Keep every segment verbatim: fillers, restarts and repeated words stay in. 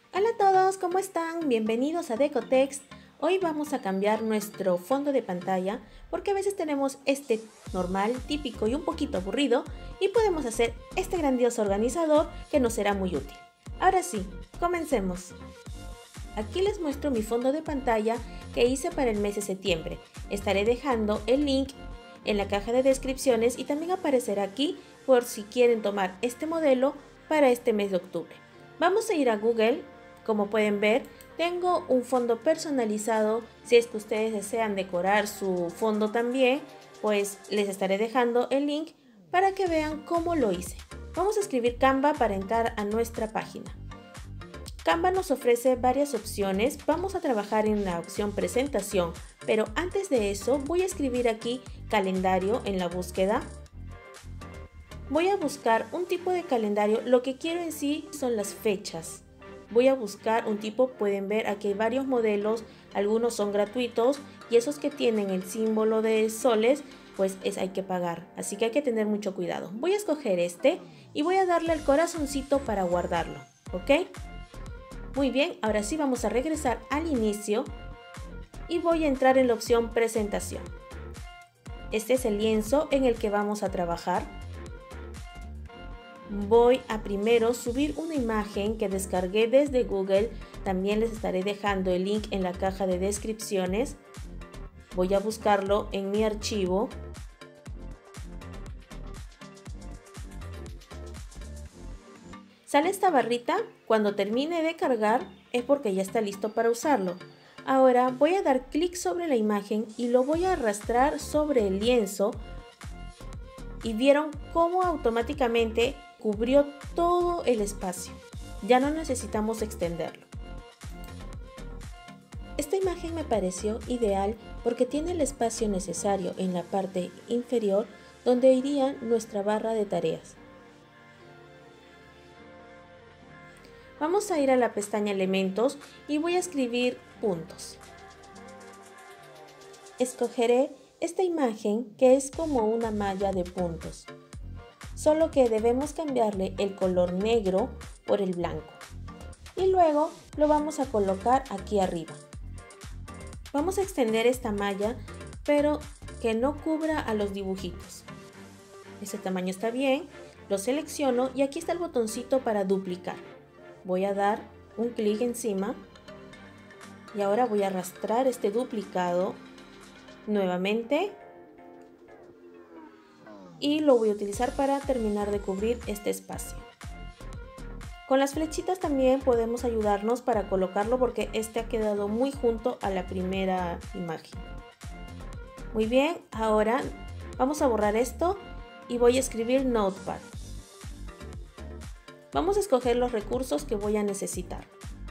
Hola a todos, ¿cómo están? Bienvenidos a Decotext. Hoy vamos a cambiar nuestro fondo de pantalla porque a veces tenemos este normal, típico y un poquito aburrido y podemos hacer este grandioso organizador que nos será muy útil. Ahora sí, comencemos. Aquí les muestro mi fondo de pantalla que hice para el mes de septiembre. Estaré dejando el link en la caja de descripciones y también aparecerá aquí por si quieren tomar este modelo para este mes de octubre. Vamos a ir a Google. Como pueden ver, tengo un fondo personalizado. Si es que ustedes desean decorar su fondo también, pues les estaré dejando el link para que vean cómo lo hice. Vamos a escribir Canva para entrar a nuestra página. Canva nos ofrece varias opciones. Vamos a trabajar en la opción presentación, pero antes de eso voy a escribir aquí calendario en la búsqueda. Voy a buscar un tipo de calendario. Lo que quiero en sí son las fechas. Voy a buscar un tipo, pueden ver aquí hay varios modelos, algunos son gratuitos y esos que tienen el símbolo de soles, pues es, hay que pagar, así que hay que tener mucho cuidado. Voy a escoger este y voy a darle el corazoncito para guardarlo, ¿ok? Muy bien, ahora sí vamos a regresar al inicio y voy a entrar en la opción presentación. Este es el lienzo en el que vamos a trabajar. Voy a primero subir una imagen que descargué desde Google. También les estaré dejando el link en la caja de descripciones. Voy a buscarlo en mi archivo. Sale esta barrita. Cuando termine de cargar es porque ya está listo para usarlo. Ahora voy a dar clic sobre la imagen y lo voy a arrastrar sobre el lienzo. Y vieron cómo automáticamente cubrió todo el espacio. Ya no necesitamos extenderlo. Esta imagen me pareció ideal porque tiene el espacio necesario en la parte inferior donde iría nuestra barra de tareas. Vamos a ir a la pestaña Elementos y voy a escribir puntos. Escogeré esta imagen que es como una malla de puntos. Solo que debemos cambiarle el color negro por el blanco. Y luego lo vamos a colocar aquí arriba. Vamos a extender esta malla, pero que no cubra a los dibujitos. Este tamaño está bien, lo selecciono y aquí está el botoncito para duplicar. Voy a dar un clic encima y ahora voy a arrastrar este duplicado nuevamente. Y lo voy a utilizar para terminar de cubrir este espacio. Con las flechitas también podemos ayudarnos para colocarlo porque este ha quedado muy junto a la primera imagen. Muy bien, ahora vamos a borrar esto y voy a escribir Notepad. Vamos a escoger los recursos que voy a necesitar.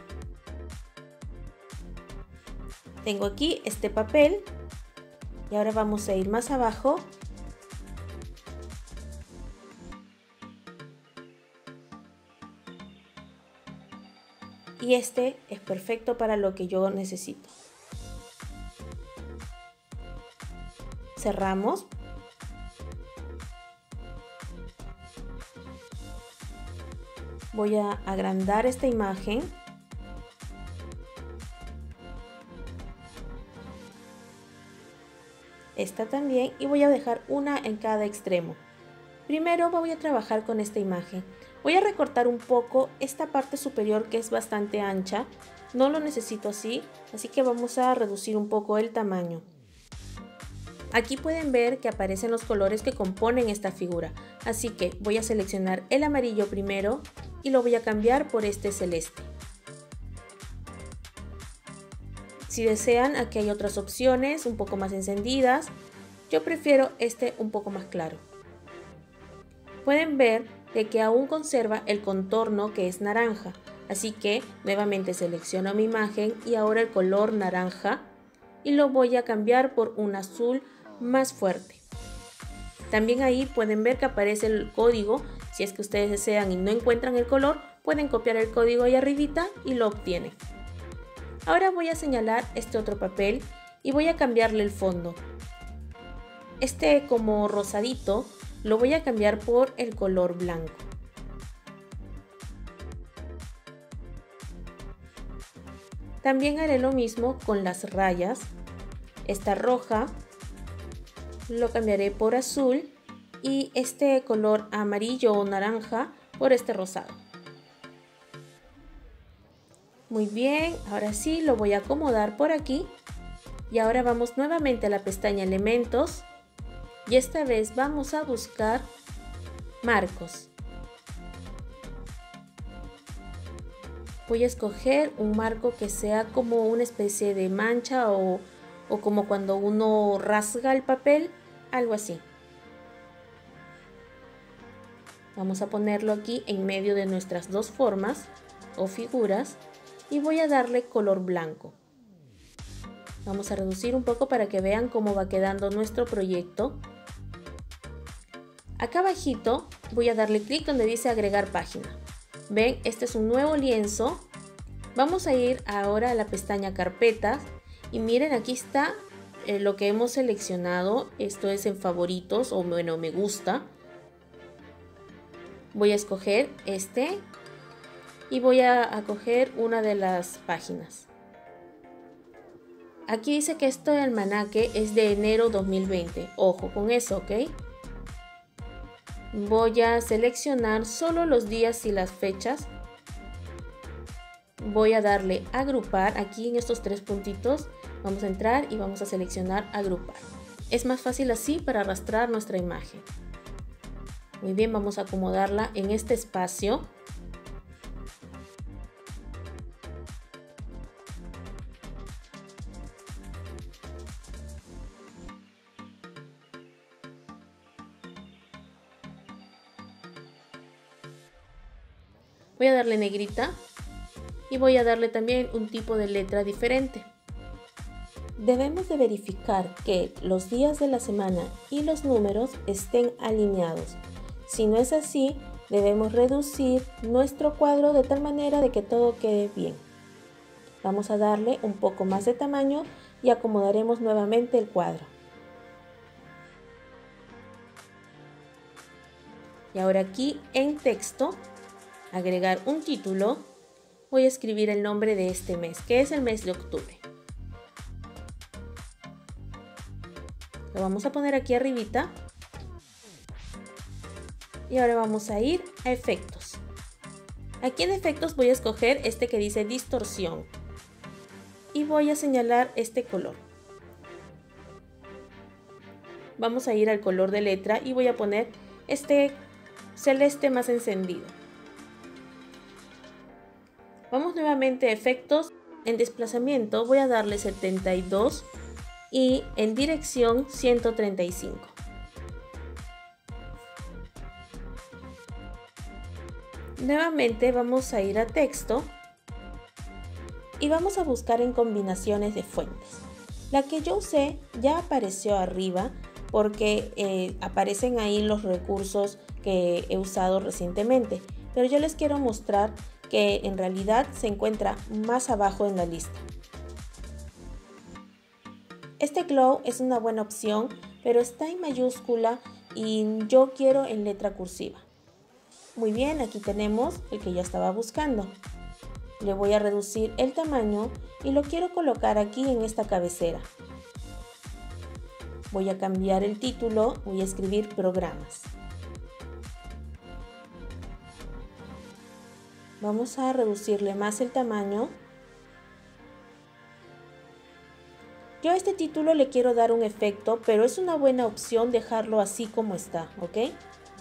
Tengo aquí este papel y ahora vamos a ir más abajo. Y este es perfecto para lo que yo necesito. Cerramos. Voy a agrandar esta imagen. Esta también y voy a dejar una en cada extremo. Primero voy a trabajar con esta imagen. Voy a recortar un poco esta parte superior que es bastante ancha. No lo necesito así, así que vamos a reducir un poco el tamaño. Aquí pueden ver que aparecen los colores que componen esta figura. Así que voy a seleccionar el amarillo primero y lo voy a cambiar por este celeste. Si desean, aquí hay otras opciones un poco más encendidas. Yo prefiero este un poco más claro. Pueden ver de que aún conserva el contorno que es naranja, así que nuevamente selecciono mi imagen y ahora el color naranja y lo voy a cambiar por un azul más fuerte. También ahí pueden ver que aparece el código. Si es que ustedes desean y no encuentran el color, pueden copiar el código ahí arribita y lo obtienen. Ahora voy a señalar este otro papel y voy a cambiarle el fondo. Este como rosadito lo voy a cambiar por el color blanco. También haré lo mismo con las rayas. Esta roja lo cambiaré por azul y este color amarillo o naranja por este rosado. Muy bien, ahora sí lo voy a acomodar por aquí. Y ahora vamos nuevamente a la pestaña Elementos y esta vez vamos a buscar marcos. Voy a escoger un marco que sea como una especie de mancha o, o como cuando uno rasga el papel, algo así. Vamos a ponerlo aquí en medio de nuestras dos formas o figuras y voy a darle color blanco. Vamos a reducir un poco para que vean cómo va quedando nuestro proyecto. Acá abajito voy a darle clic donde dice agregar página. Ven, este es un nuevo lienzo. Vamos a ir ahora a la pestaña carpetas y miren, aquí está eh, lo que hemos seleccionado. Esto es en favoritos o bueno, me gusta. Voy a escoger este y voy a, a coger una de las páginas. Aquí dice que esto del almanaque es de enero dos mil veinte. Ojo con eso, ¿ok? Voy a seleccionar solo los días y las fechas. Voy a darle agrupar aquí en estos tres puntitos. Vamos a entrar y vamos a seleccionar agrupar. Es más fácil así para arrastrar nuestra imagen. Muy bien, vamos a acomodarla en este espacio. Voy a darle negrita y voy a darle también un tipo de letra diferente. Debemos de verificar que los días de la semana y los números estén alineados. Si no es así, debemos reducir nuestro cuadro de tal manera de que todo quede bien. Vamos a darle un poco más de tamaño y acomodaremos nuevamente el cuadro. Y ahora aquí en texto, agregar un título, voy a escribir el nombre de este mes, que es el mes de octubre. Lo vamos a poner aquí arribita. Y ahora vamos a ir a efectos. Aquí en efectos voy a escoger este que dice distorsión. Y voy a señalar este color. Vamos a ir al color de letra y voy a poner este celeste más encendido. Vamos nuevamente a efectos. En desplazamiento voy a darle setenta y dos y en dirección ciento treinta y cinco. Nuevamente vamos a ir a texto y vamos a buscar en combinaciones de fuentes. La que yo usé ya apareció arriba porque eh, aparecen ahí los recursos que he usado recientemente, pero yo les quiero mostrar que en realidad se encuentra más abajo en la lista. Este glow es una buena opción, pero está en mayúscula y yo quiero en letra cursiva. Muy bien, aquí tenemos el que ya estaba buscando. Le voy a reducir el tamaño y lo quiero colocar aquí en esta cabecera. Voy a cambiar el título, voy a escribir programas. Vamos a reducirle más el tamaño. Yo a este título le quiero dar un efecto, pero es una buena opción dejarlo así como está, ¿ok?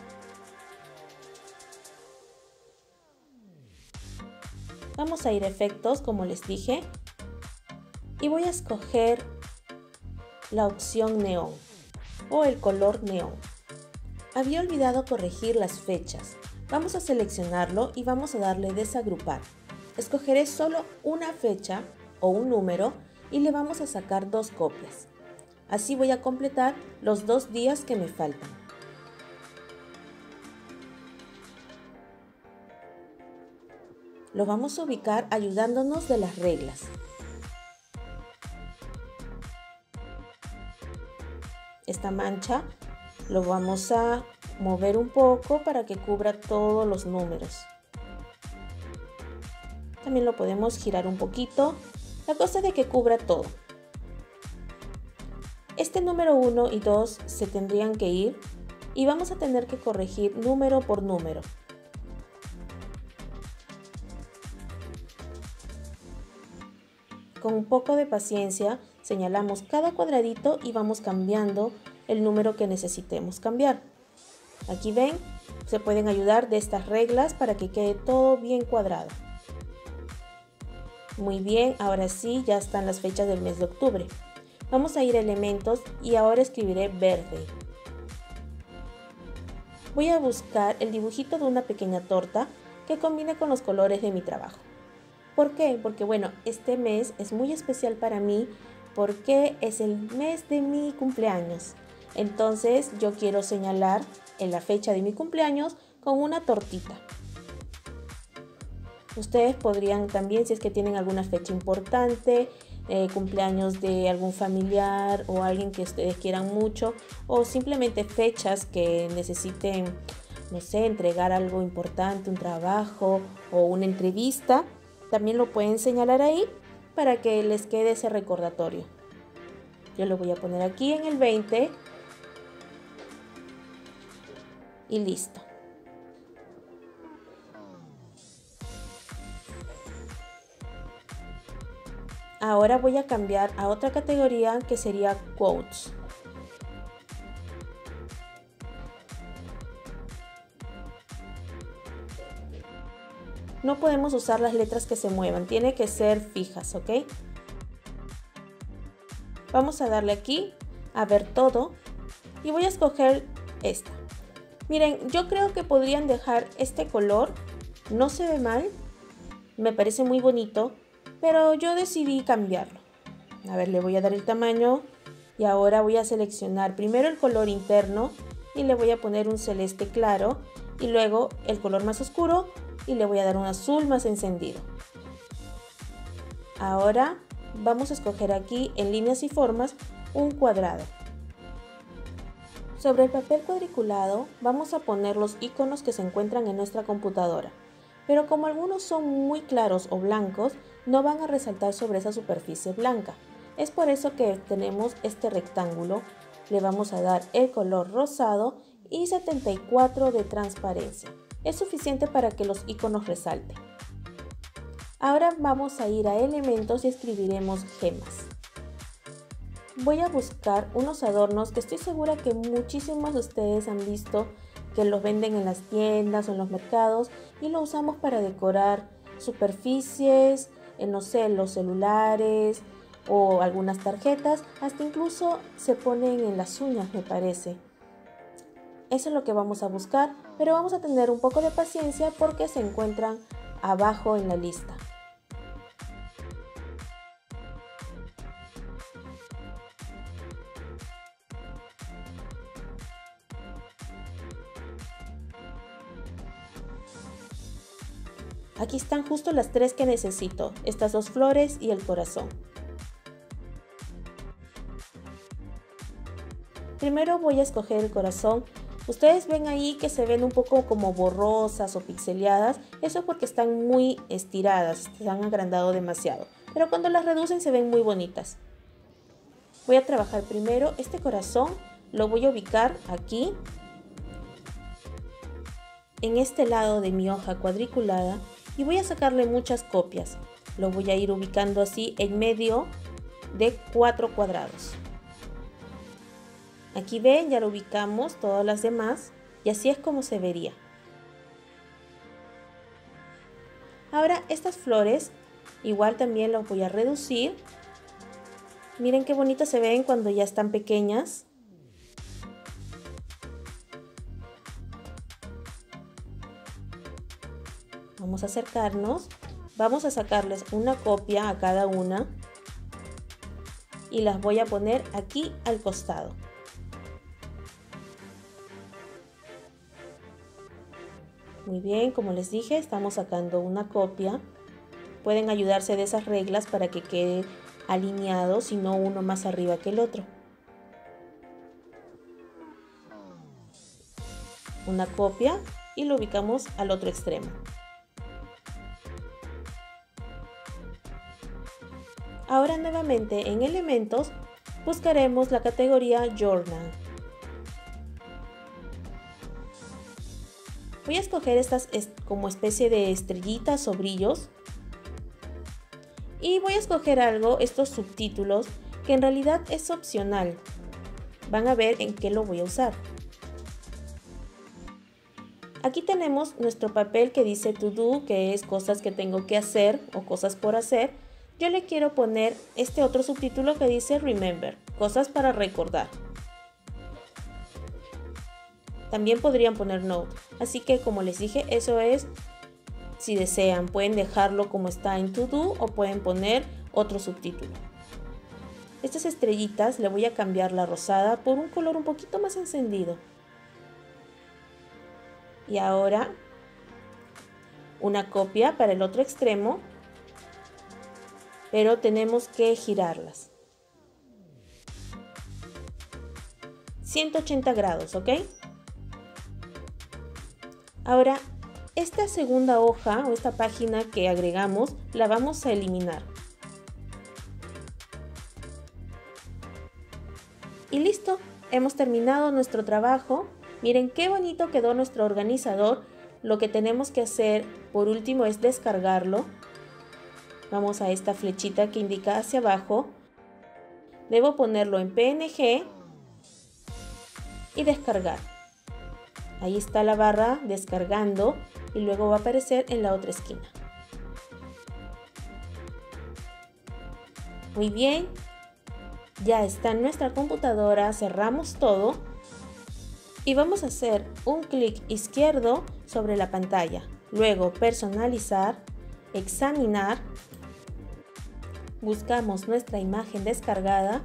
Vamos a ir a efectos, como les dije, y voy a escoger la opción neón o el color neón. Había olvidado corregir las fechas. Vamos a seleccionarlo y vamos a darle desagrupar. Escogeré solo una fecha o un número y le vamos a sacar dos copias. Así voy a completar los dos días que me faltan. Lo vamos a ubicar ayudándonos de las reglas. Esta mancha lo vamos a mover un poco para que cubra todos los números. También lo podemos girar un poquito La cosa es de que cubra todo. Este número uno y dos se tendrían que ir y vamos a tener que corregir número por número. Con un poco de paciencia señalamos cada cuadradito y vamos cambiando el número que necesitemos cambiar. Aquí ven, se pueden ayudar de estas reglas para que quede todo bien cuadrado. Muy bien, ahora sí ya están las fechas del mes de octubre. Vamos a ir a elementos y ahora escribiré birthday. Voy a buscar el dibujito de una pequeña torta que combine con los colores de mi trabajo. ¿Por qué? Porque bueno, este mes es muy especial para mí porque es el mes de mi cumpleaños. Entonces yo quiero señalar en la fecha de mi cumpleaños con una tortita. Ustedes podrían también, si es que tienen alguna fecha importante, eh, cumpleaños de algún familiar o alguien que ustedes quieran mucho, o simplemente fechas que necesiten, no sé, entregar algo importante, un trabajo o una entrevista, también lo pueden señalar ahí para que les quede ese recordatorio. Yo lo voy a poner aquí en el veinte y listo. Ahora voy a cambiar a otra categoría que sería quotes. No podemos usar las letras que se muevan, tiene que ser fijas, ¿ok? Vamos a darle aquí a ver todo y voy a escoger esta. Miren, yo creo que podrían dejar este color, no se ve mal, me parece muy bonito, pero yo decidí cambiarlo. A ver, le voy a dar el tamaño y ahora voy a seleccionar primero el color interno y le voy a poner un celeste claro y luego el color más oscuro y le voy a dar un azul más encendido. Ahora vamos a escoger aquí en líneas y formas un cuadrado. Sobre el papel cuadriculado vamos a poner los iconos que se encuentran en nuestra computadora, pero como algunos son muy claros o blancos, no van a resaltar sobre esa superficie blanca. Es por eso que tenemos este rectángulo, le vamos a dar el color rosado y setenta y cuatro de transparencia. Es suficiente para que los iconos resalten. Ahora vamos a ir a elementos y escribiremos gemas. Voy a buscar unos adornos que estoy segura que muchísimos de ustedes han visto que los venden en las tiendas o en los mercados y lo usamos para decorar superficies, en, no sé, los celulares o algunas tarjetas, hasta incluso se ponen en las uñas, me parece. Eso es lo que vamos a buscar, pero vamos a tener un poco de paciencia porque se encuentran abajo en la lista. Aquí están justo las tres que necesito, estas dos flores y el corazón. Primero voy a escoger el corazón. Ustedes ven ahí que se ven un poco como borrosas o pixeleadas, eso porque están muy estiradas, se han agrandado demasiado, pero cuando las reducen se ven muy bonitas. Voy a trabajar primero este corazón, lo voy a ubicar aquí, en este lado de mi hoja cuadriculada y voy a sacarle muchas copias. Lo voy a ir ubicando así en medio de cuatro cuadrados. Aquí ven, ya lo ubicamos todas las demás y así es como se vería. Ahora estas flores igual también las voy a reducir. Miren qué bonitas se ven cuando ya están pequeñas. Vamos a acercarnos, vamos a sacarles una copia a cada una y las voy a poner aquí al costado. Muy bien, como les dije, estamos sacando una copia. Pueden ayudarse de esas reglas para que quede alineado, si no uno más arriba que el otro. Una copia y lo ubicamos al otro extremo. Ahora nuevamente en elementos buscaremos la categoría Journal. Voy a escoger estas como especie de estrellitas o brillos. Y voy a escoger algo, estos subtítulos, que en realidad es opcional. Van a ver en qué lo voy a usar. Aquí tenemos nuestro papel que dice to do, que es cosas que tengo que hacer o cosas por hacer. Yo le quiero poner este otro subtítulo que dice remember, cosas para recordar. También podrían poner note, así que como les dije, eso es si desean, pueden dejarlo como está en to do o pueden poner otro subtítulo. Estas estrellitas le voy a cambiar la rosada por un color un poquito más encendido. Y ahora una copia para el otro extremo, pero tenemos que girarlas. ciento ochenta grados, ¿ok? Ahora, esta segunda hoja o esta página que agregamos la vamos a eliminar. Y listo, hemos terminado nuestro trabajo. Miren qué bonito quedó nuestro organizador. Lo que tenemos que hacer por último es descargarlo. Vamos a esta flechita que indica hacia abajo. Debo ponerlo en P N G y descargar. Ahí está la barra descargando y luego va a aparecer en la otra esquina. Muy bien, ya está en nuestra computadora, cerramos todo y vamos a hacer un clic izquierdo sobre la pantalla. Luego personalizar, examinar, buscamos nuestra imagen descargada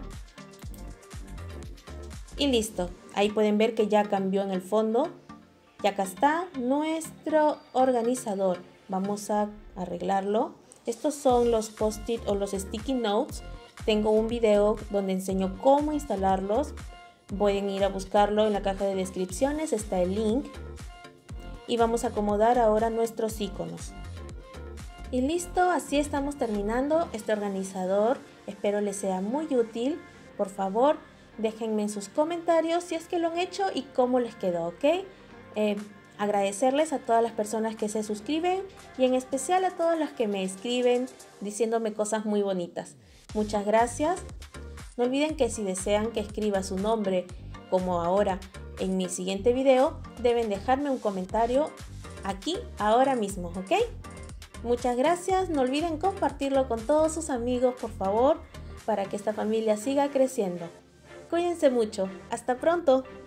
y listo. Ahí pueden ver que ya cambió en el fondo. Y acá está nuestro organizador. Vamos a arreglarlo. Estos son los post-it o los sticky notes. Tengo un video donde enseño cómo instalarlos. Pueden ir a buscarlo en la caja de descripciones. Está el link. Y vamos a acomodar ahora nuestros iconos. Y listo, así estamos terminando este organizador. Espero les sea muy útil. Por favor, déjenme en sus comentarios si es que lo han hecho y cómo les quedó, ¿ok? Eh, agradecerles a todas las personas que se suscriben y en especial a todas las que me escriben diciéndome cosas muy bonitas. Muchas gracias. No olviden que si desean que escriba su nombre como ahora en mi siguiente video, deben dejarme un comentario aquí ahora mismo, ¿ok? Muchas gracias. No olviden compartirlo con todos sus amigos, por favor, para que esta familia siga creciendo. Cuídense mucho. Hasta pronto.